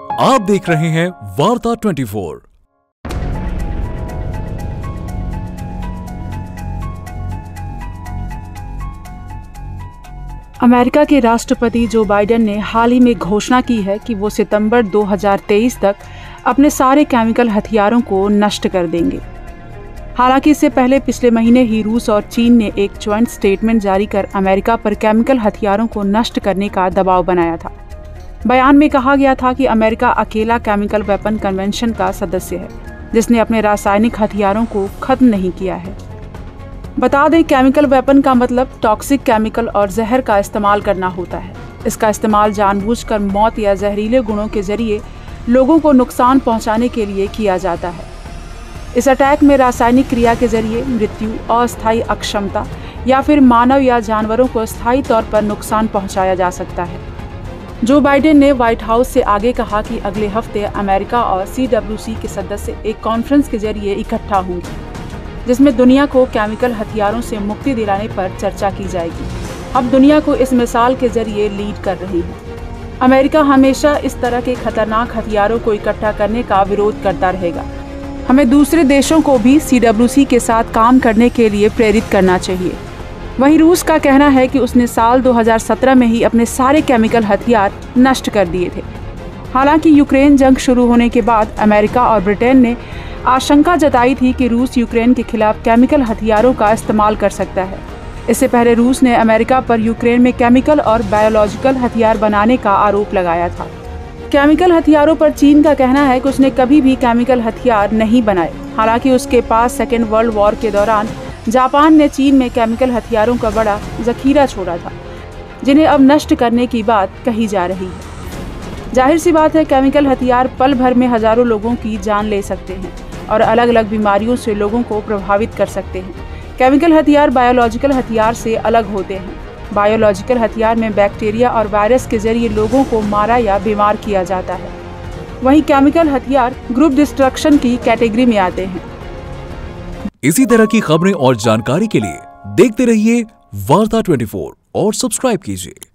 आप देख रहे हैं वार्ता 24। अमेरिका के राष्ट्रपति जो बाइडेन ने हाल ही में घोषणा की है कि वो सितंबर 2023 तक अपने सारे केमिकल हथियारों को नष्ट कर देंगे। हालांकि इससे पहले पिछले महीने ही रूस और चीन ने एक ज्वाइंट स्टेटमेंट जारी कर अमेरिका पर केमिकल हथियारों को नष्ट करने का दबाव बनाया था। बयान में कहा गया था कि अमेरिका अकेला केमिकल वेपन कन्वेंशन का सदस्य है जिसने अपने रासायनिक हथियारों को खत्म नहीं किया है। बता दें, केमिकल वेपन का मतलब टॉक्सिक केमिकल और जहर का इस्तेमाल करना होता है। इसका इस्तेमाल जानबूझकर मौत या जहरीले गुणों के जरिए लोगों को नुकसान पहुंचाने के लिए किया जाता है। इस अटैक में रासायनिक क्रिया के जरिए मृत्यु, अस्थायी अक्षमता या फिर मानव या जानवरों को स्थायी तौर पर नुकसान पहुंचाया जा सकता है। जो बाइडेन ने व्हाइट हाउस से आगे कहा कि अगले हफ्ते अमेरिका और CWC के सदस्य एक कॉन्फ्रेंस के जरिए इकट्ठा होंगे जिसमें दुनिया को केमिकल हथियारों से मुक्ति दिलाने पर चर्चा की जाएगी। अब दुनिया को इस मिसाल के जरिए लीड कर रही है। अमेरिका हमेशा इस तरह के खतरनाक हथियारों को इकट्ठा करने का विरोध करता रहेगा। हमें दूसरे देशों को भी CWC के साथ काम करने के लिए प्रेरित करना चाहिए। वहीं रूस का कहना है कि उसने साल 2017 में ही अपने सारे केमिकल हथियार नष्ट कर दिए थे। हालांकि यूक्रेन जंग शुरू होने के बाद अमेरिका और ब्रिटेन ने आशंका जताई थी कि रूस यूक्रेन के खिलाफ केमिकल हथियारों का इस्तेमाल कर सकता है। इससे पहले रूस ने अमेरिका पर यूक्रेन में केमिकल और बायोलॉजिकल हथियार बनाने का आरोप लगाया था। केमिकल हथियारों पर चीन का कहना है कि उसने कभी भी केमिकल हथियार नहीं बनाए। हालांकि उसके पास सेकेंड वर्ल्ड वॉर के दौरान जापान ने चीन में केमिकल हथियारों का बड़ा जखीरा छोड़ा था, जिन्हें अब नष्ट करने की बात कही जा रही है। जाहिर सी बात है, केमिकल हथियार पल भर में हजारों लोगों की जान ले सकते हैं और अलग अलग बीमारियों से लोगों को प्रभावित कर सकते हैं। केमिकल हथियार बायोलॉजिकल हथियार से अलग होते हैं। बायोलॉजिकल हथियार में बैक्टीरिया और वायरस के जरिए लोगों को मारा या बीमार किया जाता है। वहीं केमिकल हथियार ग्रुप डिस्ट्रक्शन की कैटेगरी में आते हैं। इसी तरह की खबरें और जानकारी के लिए देखते रहिए वार्ता 24 और सब्सक्राइब कीजिए।